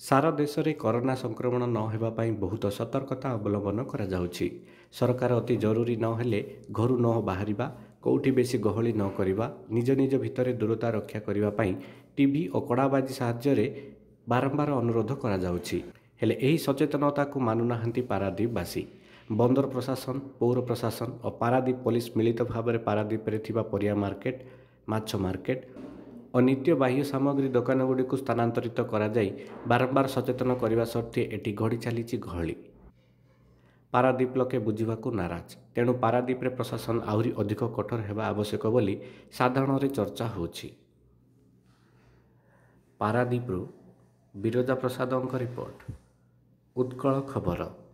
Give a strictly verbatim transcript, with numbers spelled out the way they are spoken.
ସାରା ଦେଶରେ କରୋନା ସଂକ୍ରମଣ ନ ହେବା ପାଇଁ ବହୁତ ସତର୍କତା ଅବଲମ୍ବନ କରାଯାଉଛି। ସରକାର ଅତି ଜରୁରୀ ନ ହେଲେ ଘରୁ ନ ବାହାରିବା, କେଉଁଠି ବେଶୀ ଗହଳି ନ କରିବା, ନିଜ ନିଜ ଭିତରେ ଦୂରତା ରକ୍ଷା କରିବା ପାଇଁ ଟିଭି ଓ କଡ଼ାବାଜି ସାହାଯ୍ୟରେ ବାରମ୍ବାର ଅନୁରୋଧ କରାଯାଉଛି। ହେଲେ ଏହି ସଚେତନତାକୁ ମାନୁନାହାନ୍ତି ପାରାଦୀପବାସୀ। ବନ୍ଦର ପ୍ରଶାସନ, ପୌର ପ୍ରଶାସନ ଓ ପାରାଦୀପ ପୋଲିସ ମିଳିତ ଭାବରେ ପାରାଦୀପରେ ଥିବା ପରିବା ମାର୍କେଟ, ମାଛ ମାର୍କେଟ ଓ ନିତ୍ୟବାହ୍ୟ ସାମଗ୍ରୀ ଦୋକାନଗୁଡ଼ିକୁ ସ୍ଥାନାନ୍ତରିତ କରାଯାଇ ବାରମ୍ବାର ସଚେତନ କରିବା ସତ୍ତ୍ୱେ ଏଠି ଗଡ଼ି ଚାଲିଛି ଗହଳି। ପାରାଦୀପ ଲୋକେ ବୁଝିବାକୁ ନାରାଜ। ତେଣୁ ପାରାଦୀପରେ ପ୍ରଶାସନ ଆହୁରି ଅଧିକ କଠୋର ହେବା ଆବଶ୍ୟକ ବୋଲି ସାଧାରଣରେ ଚର୍ଚ୍ଚା ହେଉଛି। ପାରାଦୀପରୁ ବିରଜା ପ୍ରସାଦଙ୍କ ରିପୋର୍ଟ, ଉତ୍କଳ ଖବର।